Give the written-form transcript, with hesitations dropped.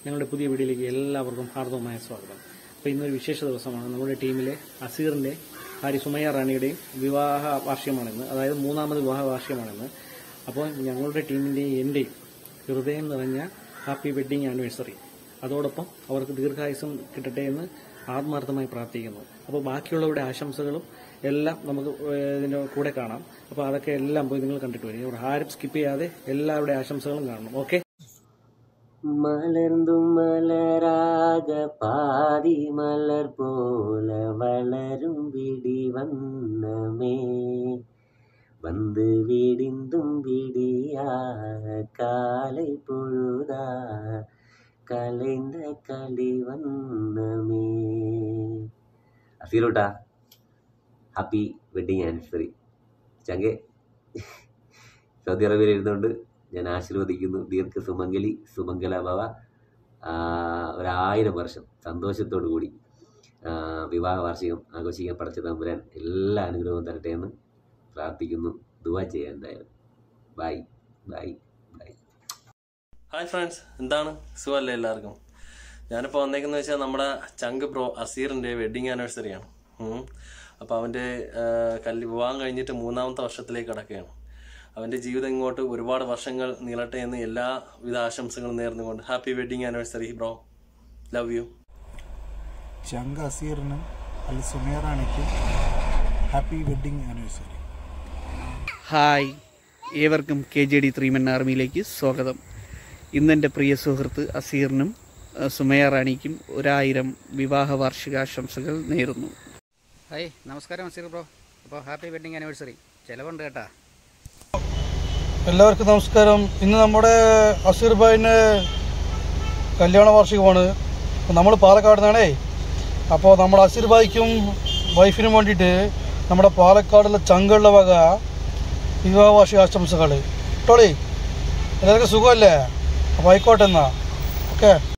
ഞങ്ങളുടെ പുതിയ വീഡിയോയിലേക്ക് എല്ലാവർക്കും ഹാർദവമായ സ്വാഗതം. അപ്പോൾ ഇന്നൊരു വിശേഷ ദിവസമാണ്. നമ്മുടെ ടീമിലെ അസീറിൻ്റെ ഭാര്യ സുമയ്യ റാണിയുടെയും വിവാഹ വാർഷികമാണിന്ന്, അതായത് 3ാമത് വിവാഹ വാർഷികമാണിന്ന്. അപ്പോൾ ഞങ്ങളുടെ ടീമിൻ്റെയും എൻ്റെയും ഹൃദയം നിറഞ്ഞ ഹാപ്പി വെഡ്ഡിങ് ആനിവേഴ്സറി. അതോടൊപ്പം അവർക്ക് ദീർഘായുസ്സും കിട്ടട്ടെ എന്ന് ആത്മാർത്ഥമായി പ്രാർത്ഥിക്കുന്നു. അപ്പോൾ ബാക്കിയുള്ളവരുടെ ആശംസകളും എല്ലാം നമുക്ക് ഇതിൻ്റെ കൂടെ കാണാം. അപ്പോൾ അതൊക്കെ എല്ലാം പോയി നിങ്ങൾ കണ്ടിട്ട് വരിക. ഇവിടെ ആരും സ്കിപ്പ് ചെയ്യാതെ എല്ലാവരുടെ ആശംസകളും കാണണം. ഓക്കെ. മലർന്നും മലരാക പാതി മലർ പോലെ വളരും വിടി വന്നമേ வந்து விடிந்தும் விடியா காலை பொழுதா கலைந்த களி വന്നമേ. അസീറോട്ടാ, ഹാപ്പി വെഡിങ് ആനിവേഴ്സറി. ചങ്കെ, സൗദി അറേബ്യയിൽ ഇരുന്നുകൊണ്ട് ഞാൻ ആശീർവദിക്കുന്നു. ദീർഘ സുമംഗലി സുമംഗല ഭവ. 1000 വർഷം സന്തോഷത്തോടു കൂടി വിവാഹ വാർഷികം ആഘോഷിക്കാൻ പടച്ച തമ്പുരാൻ എല്ലാ അനുഗ്രഹവും തരട്ടെ എന്ന് പ്രാർത്ഥിക്കുന്നു. ദുആ ചെയ്യാൻ എന്തായാലും. Bye bye bye. Hi friends, എന്താണ് സുഖമല്ലേ എല്ലാവർക്കും? ഞാനിപ്പോൾ വന്നേക്കുന്നത് വെച്ചാൽ നമ്മുടെ ചങ്ക് ബ്രോ അസീറിൻ്റെ വെഡ്ഡിങ് ആനിവേഴ്സറിയാണ്. അപ്പോൾ അവൻ്റെ വിവാഹം കഴിഞ്ഞിട്ട് 3ാമത്തെ വർഷത്തിലേക്ക് കടക്കുകയാണ്. അവൻ്റെ ജീവിതം ഇങ്ങോട്ട് ഒരുപാട് വർഷങ്ങൾ നീളട്ടെ എന്ന് എല്ലാവിധ ആശംസകളും നേർന്നുകൊണ്ട് happy wedding anniversary bro. Love you. ചങ്ക് അസീറിനും സുമയ്യ റാണിക്കും ഹാപ്പി വെഡ്ഡിങ് ആനിവേഴ്സറി. ഹായ്, ഏവർക്കും KJD 3 Men ആർമിയിലേക്ക് സ്വാഗതം. ഇന്നെൻ്റെ പ്രിയ സുഹൃത്ത് അസീറിനും സുമയ്യ റാണിക്കും 1000 വിവാഹ വാർഷികാശംസകൾ നേരുന്നു. ഹായ്, നമസ്കാരം അസീർ ബ്രോ. അപ്പോൾ ഹാപ്പി വെഡ്ഡിങ് ആനിവേഴ്സറി. ചിലവുണ്ട് കേട്ടാ. എല്ലാവർക്കും നമസ്കാരം. ഇന്ന് നമ്മുടെ അസീർ ഭായിൻ്റെ കല്യാണ വാർഷികമാണ്. നമ്മൾ പാലക്കാട് നിന്നാണേ. അപ്പോൾ നമ്മുടെ അസീർ ഭായിക്കും വൈഫിനും വേണ്ടിയിട്ട് നമ്മുടെ പാലക്കാടുള്ള ചങ്കുള്ള വക വിവാഹ വാർഷിക ആശംസകൾ. ടോളി, എല്ലാവർക്കും സുഖമല്ലേ? അപ്പോൾ ആയിക്കോട്ടെ എന്നാ. ഓക്കെ.